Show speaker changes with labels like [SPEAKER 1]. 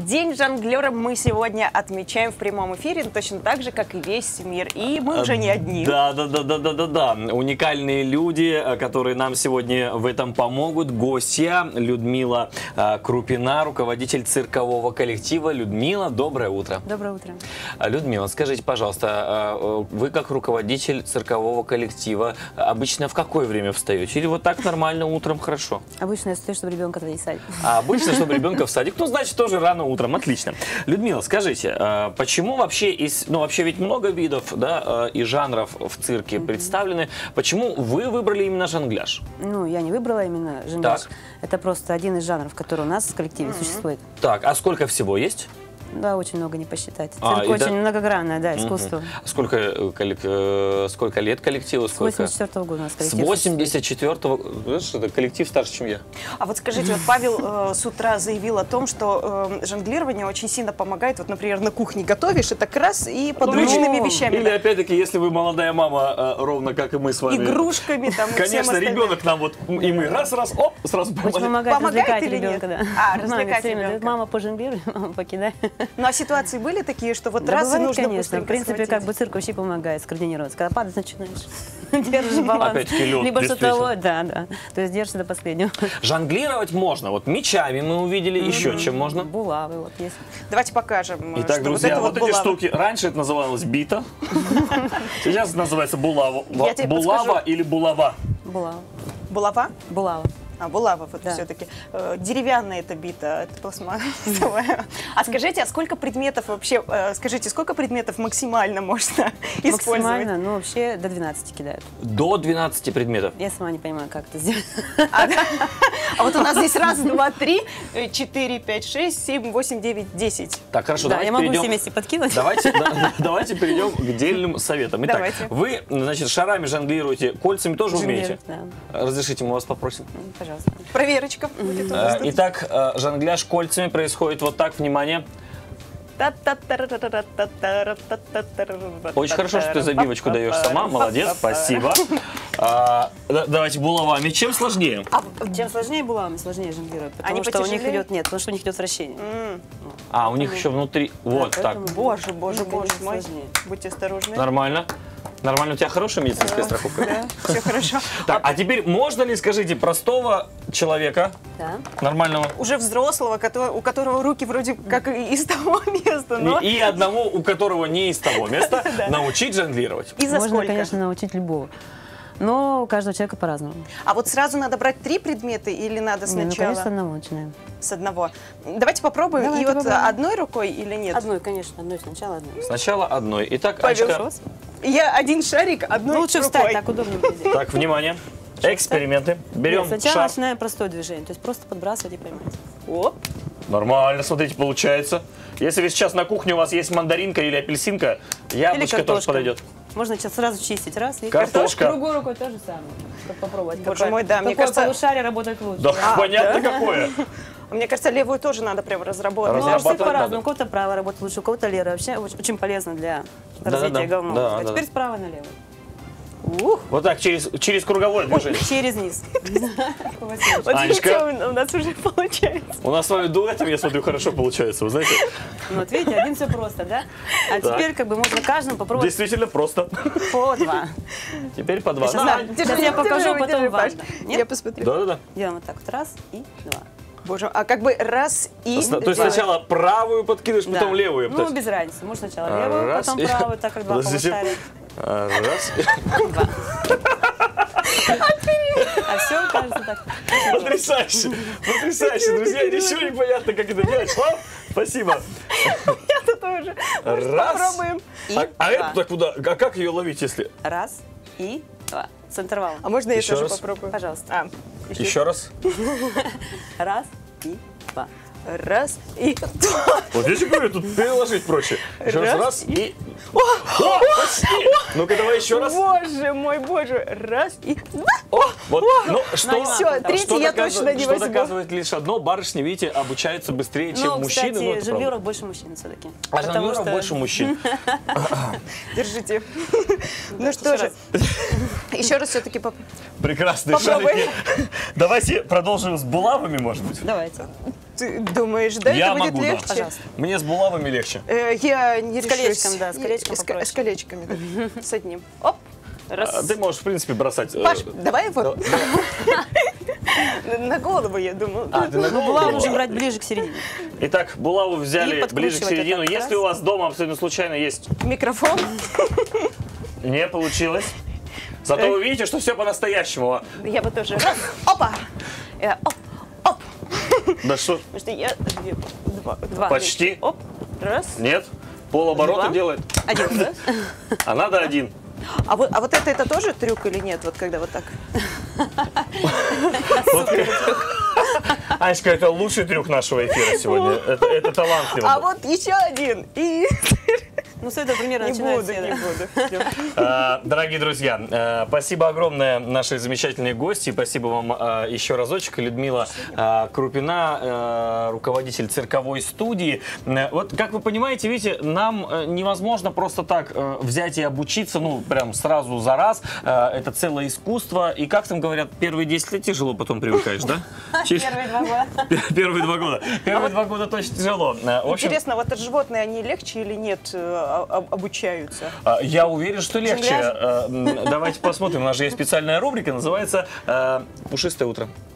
[SPEAKER 1] День жонглера мы сегодня отмечаем в прямом эфире, точно так же, как и весь мир. И мы уже не одни.
[SPEAKER 2] Да. Уникальные люди, которые нам сегодня в этом помогут. Гостья Людмила Крупина, руководитель циркового коллектива. Людмила, доброе утро.
[SPEAKER 3] Доброе утро.
[SPEAKER 2] Людмила, скажите, пожалуйста, вы как руководитель циркового коллектива обычно в какое время встаете? Или вот так нормально утром хорошо?
[SPEAKER 3] Обычно я стою, чтобы ребенка отводить в садик.
[SPEAKER 2] А обычно, чтобы ребенка в садик? Ну, значит, тоже рано утром. Отлично. Людмила, скажите, почему вообще вообще ведь много видов, да, и жанров в цирке представлены. Почему вы выбрали именно жонгляж?
[SPEAKER 3] Ну, я не выбрала именно жонгляж.
[SPEAKER 2] Так.
[SPEAKER 3] Это просто один из жанров, который у нас в коллективе существует.
[SPEAKER 2] Так, а сколько всего есть?
[SPEAKER 3] Да, очень много, не посчитать.
[SPEAKER 2] А,
[SPEAKER 3] Цирк очень многогранное, да, искусство.
[SPEAKER 2] Сколько лет коллективу?
[SPEAKER 3] С 84-го года у нас коллектив.
[SPEAKER 2] С 84-го? Знаешь, это коллектив старше, чем я.
[SPEAKER 1] А вот скажите, вот Павел с утра заявил о том, что жонглирование очень сильно помогает. Вот, например, на кухне готовишь, и так раз, и подручными вещами.
[SPEAKER 2] Или, опять-таки, если вы молодая мама, ровно как и мы с вами.
[SPEAKER 1] Игрушками там.
[SPEAKER 2] Конечно, ребенок нам вот, и мы раз-раз, оп, сразу
[SPEAKER 3] Очень помогает развлекать ребенка, да.
[SPEAKER 1] А, развлекать ребенка.
[SPEAKER 3] Мама пожонглируй, мама покидай.
[SPEAKER 1] Ну, а ситуации были такие, что вот
[SPEAKER 3] Да,
[SPEAKER 1] раз и
[SPEAKER 3] бывает,
[SPEAKER 1] нужно
[SPEAKER 3] конечно.
[SPEAKER 1] быстренько
[SPEAKER 3] В принципе,
[SPEAKER 1] схватить?
[SPEAKER 3] как бы цирк вообще помогает скоординироваться. Когда падать начинаешь, держишь баланс.
[SPEAKER 2] Опять-таки лед,
[SPEAKER 3] Либо что-то,
[SPEAKER 2] действительно.
[SPEAKER 3] да. То есть держишься до последнего.
[SPEAKER 2] Жонглировать можно. Вот мечами мы увидели, еще чем можно.
[SPEAKER 3] Булавы вот есть.
[SPEAKER 1] Давайте покажем.
[SPEAKER 2] Итак,
[SPEAKER 1] что
[SPEAKER 2] друзья, вот эти
[SPEAKER 1] булава.
[SPEAKER 2] штуки. Раньше это называлось бита. Сейчас называется булава.
[SPEAKER 1] Я тебе
[SPEAKER 2] Булава
[SPEAKER 1] подскажу.
[SPEAKER 2] или булава?
[SPEAKER 3] Булава.
[SPEAKER 1] Булава?
[SPEAKER 3] Булава.
[SPEAKER 1] А, булава вот
[SPEAKER 3] Да.
[SPEAKER 1] все-таки. Деревянная это бита, это пластмассовая. А скажите, а сколько предметов вообще, скажите, сколько предметов максимально можно использовать?
[SPEAKER 3] Максимально, ну вообще до 12 кидают.
[SPEAKER 2] До 12 предметов.
[SPEAKER 3] Я сама не понимаю, как это сделать.
[SPEAKER 1] А вот у нас здесь раз, два, три, 4, 5, 6, 7, 8, 9, 10.
[SPEAKER 2] Так, хорошо,
[SPEAKER 3] Да,
[SPEAKER 2] давайте
[SPEAKER 3] я могу
[SPEAKER 2] перейдем.
[SPEAKER 3] все вместе подкинуть.
[SPEAKER 2] Давайте перейдем к дельным советам. Итак,
[SPEAKER 1] Давайте.
[SPEAKER 2] вы, значит, шарами жонглируете, кольцами тоже умеете?
[SPEAKER 3] Да.
[SPEAKER 2] Разрешите, мы вас попросим.
[SPEAKER 3] Пожалуйста.
[SPEAKER 1] Проверочка будет у нас тут.
[SPEAKER 2] Итак, жонгляж кольцами происходит вот так, внимание. Очень хорошо, что ты забивочку даешь сама, молодец, спасибо. Давайте булавами. Чем сложнее?
[SPEAKER 3] Чем сложнее булавами, сложнее жонглировать.
[SPEAKER 1] Они
[SPEAKER 3] Потому что у них
[SPEAKER 1] потяжелее?
[SPEAKER 3] идет, нет, потому что у них идет вращение.
[SPEAKER 2] А, у них еще внутри, вот так.
[SPEAKER 3] поэтому-
[SPEAKER 1] Боже, боже,
[SPEAKER 3] Ну,
[SPEAKER 1] боже
[SPEAKER 3] конечно,
[SPEAKER 1] мой.
[SPEAKER 3] сложнее.
[SPEAKER 1] Будьте осторожны.
[SPEAKER 2] Нормально? Нормально, у тебя хорошая медицинская страховка?
[SPEAKER 1] Да, все хорошо.
[SPEAKER 2] Так, а теперь можно ли, скажите, простого человека,
[SPEAKER 3] Да.
[SPEAKER 2] нормального,
[SPEAKER 1] Уже взрослого, у которого руки вроде как из того места, но...
[SPEAKER 2] и одного, у которого не из того места, научить жонглировать?
[SPEAKER 1] И за
[SPEAKER 3] Можно,
[SPEAKER 1] сколько?
[SPEAKER 3] конечно, научить любого. Но у каждого человека по-разному.
[SPEAKER 1] А вот сразу надо брать 3 предмета или надо
[SPEAKER 3] Ну,
[SPEAKER 1] сначала
[SPEAKER 3] конечно, одного начинаем.
[SPEAKER 1] с одного? Давайте попробуем.
[SPEAKER 3] Давайте
[SPEAKER 1] И вот
[SPEAKER 3] попробуем.
[SPEAKER 1] одной рукой или нет?
[SPEAKER 3] Одной, конечно, одной сначала одной.
[SPEAKER 2] Сначала одной. Итак,
[SPEAKER 1] Павел,
[SPEAKER 2] Анечка,
[SPEAKER 1] Я один шарик, одной
[SPEAKER 3] Ну, лучше
[SPEAKER 1] рукой.
[SPEAKER 3] встать, так удобнее будет.
[SPEAKER 2] так, внимание, эксперименты. Берем
[SPEAKER 3] Нет, сначала
[SPEAKER 2] шар.
[SPEAKER 3] начинаем простое движение, то есть просто подбрасывать и поймать.
[SPEAKER 1] Оп.
[SPEAKER 2] Нормально, смотрите, получается. Если вы сейчас на кухне, у вас есть мандаринка или апельсинка, яблочко тоже
[SPEAKER 3] картошка.
[SPEAKER 2] подойдет.
[SPEAKER 3] Можно сейчас сразу чистить, раз, и
[SPEAKER 2] Картошка.
[SPEAKER 3] другой рукой то же самое, чтобы попробовать.
[SPEAKER 1] Боже мой, да, мне
[SPEAKER 3] какое
[SPEAKER 1] кажется-
[SPEAKER 3] полушарие работает лучше.
[SPEAKER 2] Да, понятно какое.
[SPEAKER 1] Мне кажется, левую тоже надо прям разработать.
[SPEAKER 3] Ну,
[SPEAKER 2] Разрабатывать
[SPEAKER 3] что по-разному.
[SPEAKER 2] надо.
[SPEAKER 3] У кого-то право работает лучше, у кого-то лево. Вообще очень полезно для
[SPEAKER 2] Да-да-да.
[SPEAKER 3] развития головного
[SPEAKER 2] Да,
[SPEAKER 3] мозга. А
[SPEAKER 2] да.
[SPEAKER 3] теперь справа налево.
[SPEAKER 2] Вот так, через круговое движение.
[SPEAKER 3] Через низ.
[SPEAKER 1] Вот
[SPEAKER 2] Анечка.
[SPEAKER 1] видите, у нас уже получается.
[SPEAKER 2] У нас с вами дуэтом, я смотрю, хорошо получается, вы знаете.
[SPEAKER 3] Ну, вот видите, один все просто, да? А
[SPEAKER 2] Так.
[SPEAKER 3] теперь как бы можно каждому попробовать
[SPEAKER 2] Действительно просто.
[SPEAKER 3] по два.
[SPEAKER 2] Теперь по два.
[SPEAKER 3] Сейчас,
[SPEAKER 2] Да.
[SPEAKER 3] сейчас я покажу, потом вам.
[SPEAKER 1] Паш.
[SPEAKER 3] Нет?
[SPEAKER 1] Я посмотрю.
[SPEAKER 2] Да-да-да.
[SPEAKER 3] Делаем вот так вот, раз и два.
[SPEAKER 1] Боже, а как бы раз и...
[SPEAKER 2] То есть сначала правую подкидываешь, потом
[SPEAKER 3] Да.
[SPEAKER 2] левую.
[SPEAKER 3] Ну, без разницы. Можно сначала левую,
[SPEAKER 2] Раз
[SPEAKER 3] потом
[SPEAKER 2] и-
[SPEAKER 3] правую, так как два
[SPEAKER 2] Подождите.
[SPEAKER 3] полушария.
[SPEAKER 2] Раз.
[SPEAKER 3] А все, кажется, так.
[SPEAKER 2] Потрясающе. Потрясающе, друзья. Ничего не понятно, как это делать. О, спасибо.
[SPEAKER 1] Я тоже. Может,
[SPEAKER 2] Раз.
[SPEAKER 1] попробуем?
[SPEAKER 3] И
[SPEAKER 2] А
[SPEAKER 3] два.
[SPEAKER 2] это куда? А как ее ловить, если...
[SPEAKER 3] Раз и два. С интервалом.
[SPEAKER 1] А можно я
[SPEAKER 2] Еще
[SPEAKER 1] тоже
[SPEAKER 2] раз.
[SPEAKER 1] попробую?
[SPEAKER 3] Пожалуйста.
[SPEAKER 1] А,
[SPEAKER 2] Еще раз.
[SPEAKER 3] Раз и два.
[SPEAKER 1] раз и два.
[SPEAKER 2] Вот видите, говорю, тут переложить проще. Еще раз,
[SPEAKER 1] Раз
[SPEAKER 2] раз и... О, почти! Ну-ка, давай еще раз.
[SPEAKER 1] Боже мой, боже. Раз и два.
[SPEAKER 2] О, вот, ну, что,
[SPEAKER 1] Всё, третий я точно не
[SPEAKER 2] что
[SPEAKER 1] возьму.
[SPEAKER 2] доказывает лишь одно, барышни, видите, обучаются быстрее, чем
[SPEAKER 3] Ну,
[SPEAKER 2] мужчины.
[SPEAKER 3] кстати,
[SPEAKER 2] Ну, это правда.
[SPEAKER 3] жонглеров больше мужчин все-таки.
[SPEAKER 2] А жонглеров больше мужчин.
[SPEAKER 1] Держите. Ну что же, еще раз все-таки
[SPEAKER 2] Прекрасные
[SPEAKER 1] Попробуй.
[SPEAKER 2] шарики. Давайте продолжим с булавами, может быть.
[SPEAKER 3] Давайте.
[SPEAKER 1] Ты думаешь, да,
[SPEAKER 2] Я
[SPEAKER 1] это будет
[SPEAKER 2] могу, да.
[SPEAKER 1] легче?
[SPEAKER 3] Пожалуйста.
[SPEAKER 2] Мне с булавами легче.
[SPEAKER 1] Я не
[SPEAKER 3] С
[SPEAKER 1] решусь.
[SPEAKER 3] колечком, да, с колечком
[SPEAKER 1] С
[SPEAKER 3] попроще.
[SPEAKER 1] колечками, да. С одним. Оп. Раз.
[SPEAKER 2] Ты можешь, в принципе, бросать.
[SPEAKER 1] Паш, давай вот на голову, я думаю.
[SPEAKER 2] Ты на голову
[SPEAKER 3] Булаву
[SPEAKER 2] брала?
[SPEAKER 3] нужно брать ближе к середине.
[SPEAKER 2] Итак, булаву
[SPEAKER 3] И
[SPEAKER 2] взяли
[SPEAKER 3] подкручивать
[SPEAKER 2] ближе к середину.
[SPEAKER 3] это
[SPEAKER 2] Если
[SPEAKER 3] раз.
[SPEAKER 2] у вас дома абсолютно случайно есть,
[SPEAKER 1] Микрофон.
[SPEAKER 2] не получилось. Зато вы видите, что все по-настоящему.
[SPEAKER 1] Я бы тоже. Раз. Опа. Оп. Оп.
[SPEAKER 2] Да что?
[SPEAKER 1] Потому что я два.
[SPEAKER 2] Почти.
[SPEAKER 1] Оп. Раз.
[SPEAKER 2] Нет. Полоборота
[SPEAKER 1] Два.
[SPEAKER 2] делает.
[SPEAKER 1] Один, да?
[SPEAKER 2] А надо один.
[SPEAKER 1] А вот это тоже трюк или нет? Вот когда вот так.
[SPEAKER 2] Анечка, это лучший трюк нашего эфира сегодня. Это талантливо.
[SPEAKER 1] А вот еще один. И
[SPEAKER 3] Ну, с этого примерно
[SPEAKER 1] не
[SPEAKER 3] начинается.
[SPEAKER 1] буду, не буду.
[SPEAKER 2] Дорогие друзья, спасибо огромное нашей замечательной гости. Спасибо вам еще разочек. Людмила Крупина, руководитель цирковой студии. Вот, как вы понимаете, видите, нам невозможно просто так взять и обучиться, ну, прям сразу за раз. Это целое искусство. И, как там говорят, первые 10 лет тяжело, потом привыкаешь, да?
[SPEAKER 3] Первые 2 года.
[SPEAKER 2] Первые 2 года. Первые 2 года точно тяжело. В общем,
[SPEAKER 1] Интересно, вот животные, они легче или нет обучаются?
[SPEAKER 2] я уверен, что легче. Давайте посмотрим. У нас же есть специальная рубрика, называется «Пушистое утро».